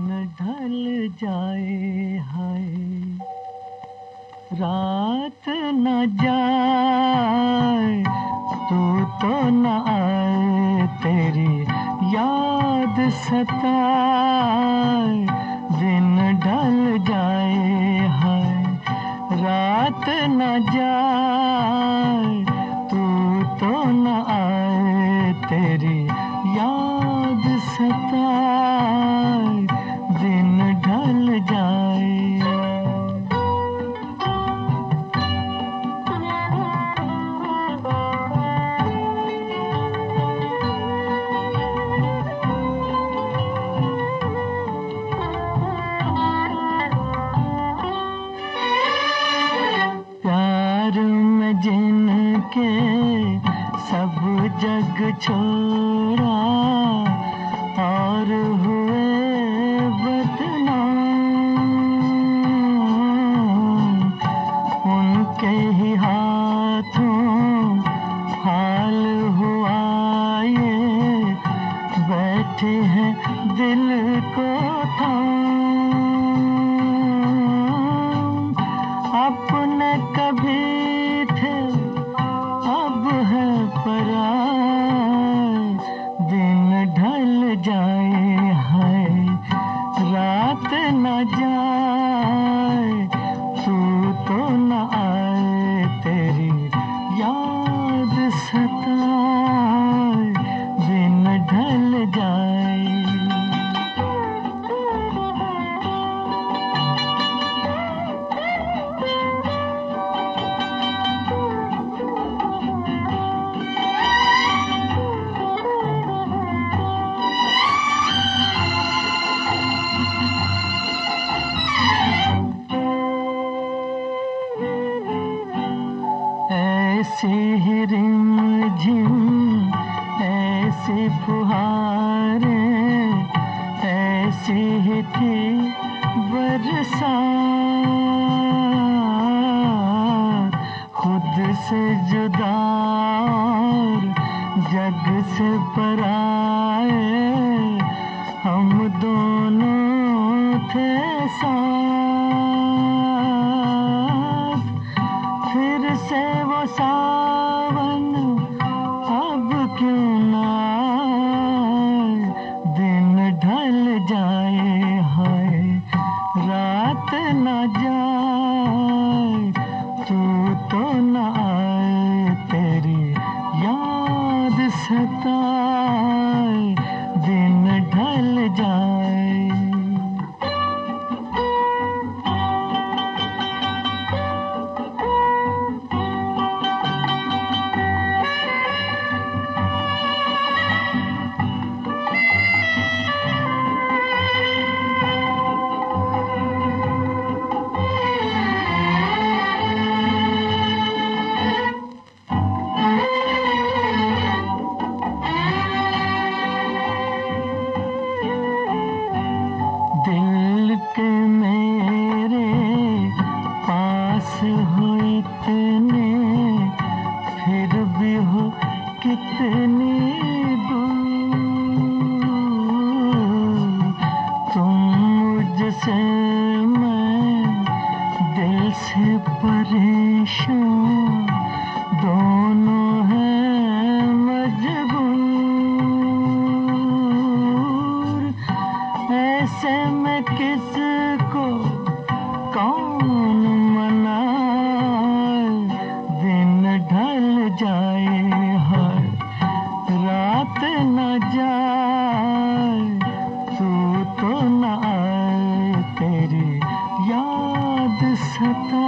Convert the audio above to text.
ढल जाए हाय, रात न जाए तू तो न आए, तेरी याद सताए, दिन ढल जाए हाय, रात न जाए तू तो न आए, तेरी याद सताए, दिन ढल जाए। प्यार में जिनके सब जग छोड़ा और हुए बदनाम, उनके ही हाथों हाल हुआ ये, बैठे हैं दिल को थाम, अपने कभी थे अब है पराए, दिन ढल जाए हाय, रात न जाए तू तो न आए, तेरी याद सताए, दिन ढल जाए। ऐसी ही रिमझिम ऐसी फुहारें, ऐसी ही थी बरसात, खुद से जुदा और जग से पराए, हम दोनों थे साथ, फिर से वो सावन अब क्यों ना आए, दिन ढल जाए हाय, रात न जाए तू तो न आए, तेरी याद सताए, दिन ढल जाए। दिल के मेरे पास हो इतने, फिर भी हो कितनी दूर, तुम मुझसे मैं दिल से परेशान, दोनों हैं मजबूर, ऐसे में किसको कौन मनाए, दिन ढल जाए हाय, रात न जाए तू तो न आए, तेरी याद सताए,